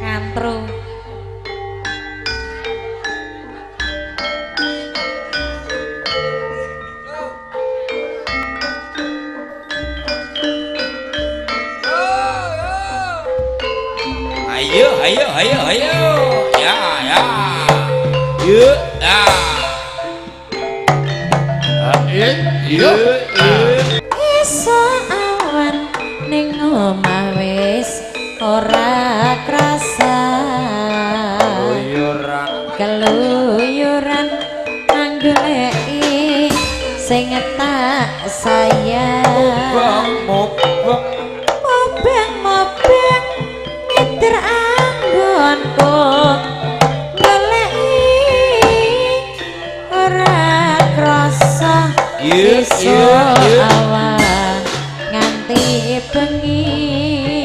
ngantru. Ayo ayo ayo ayo ya ya yuk yuk iso awan ning omah wis ora krasa keluyuran anggoleki sing tak sayang mobeng ngider anggonku goleki ora krasa iso awan nganti bengi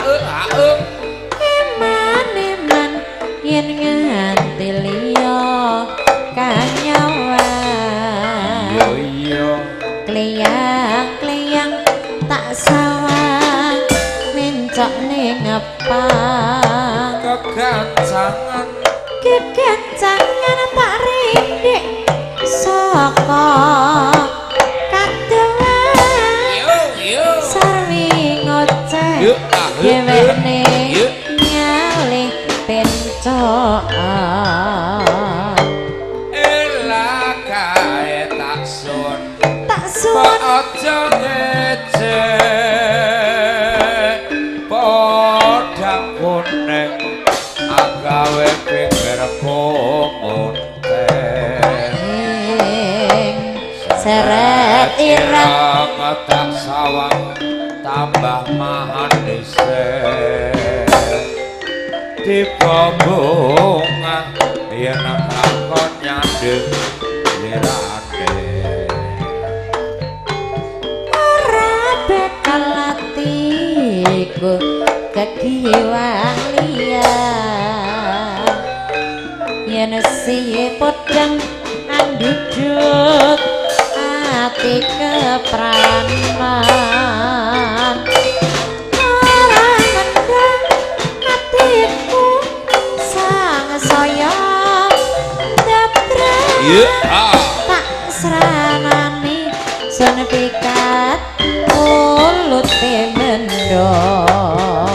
eman yen nganti liya kanyawan kliyang tak sawang mencok ning ngepang kegancangan tak rindik saka kadelan sarwi ngoceh dhewekne ngalih pencokan elah kae tak sun aja ngecek podang kuning agawe pikir komunten seret ireng tak sawang tambah mahanise dibobongan yen lakon nyandeng lirane hatiku kekiwang liyan yen siput dan anduduk hati kepranan orang mendang hatiku sang sayang daptra tak seranani sun pikat mulut mendong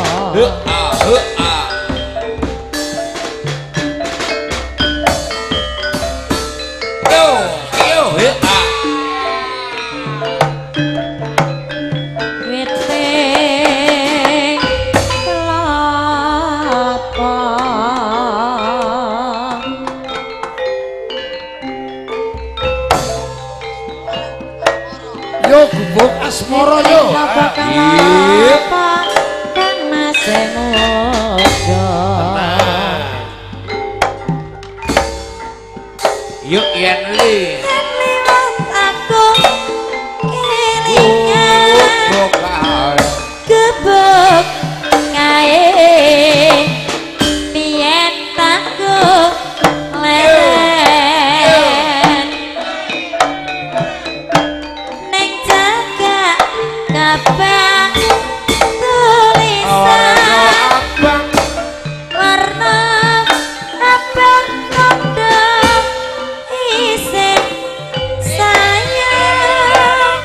yo gubuk asmara yo kan masih muda yuk yen li aku kelingan gebuk kae biyen aku leren ning jaga kabeh tulisan warna abang kodok isih sayang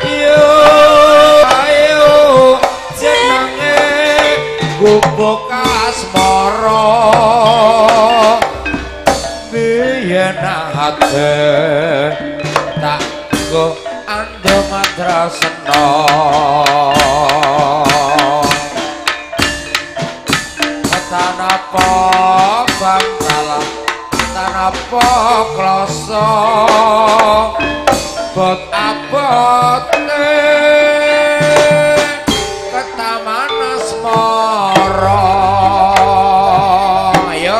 ayo jenenge gubuk asmara biyen ate tak go ando madrasana tanapa bangkala tanapa kloso bot abote ketaman asmara ayo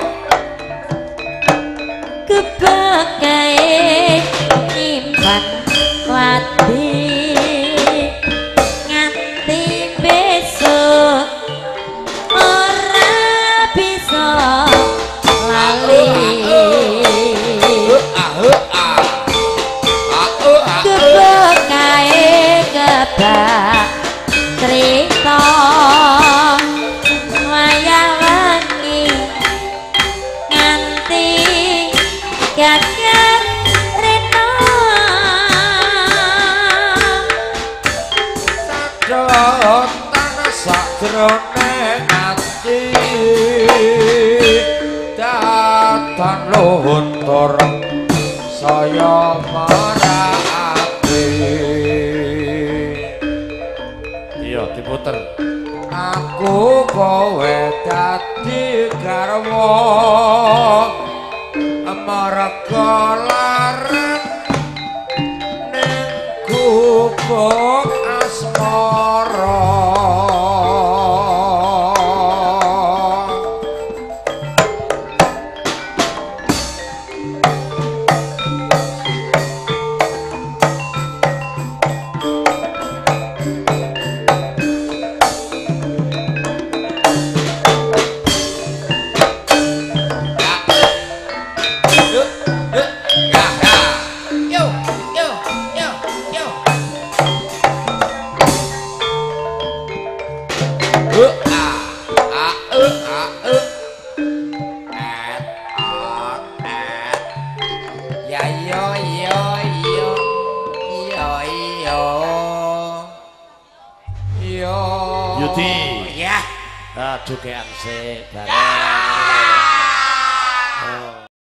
kebagai nyimpan wadi nganti besok ora bisa lali kebagai ati datan luntur saya marake iya diputer aku kowe dadi garwa amarga larang ning gubuk asmara Yudi ya aduh keang sik bareng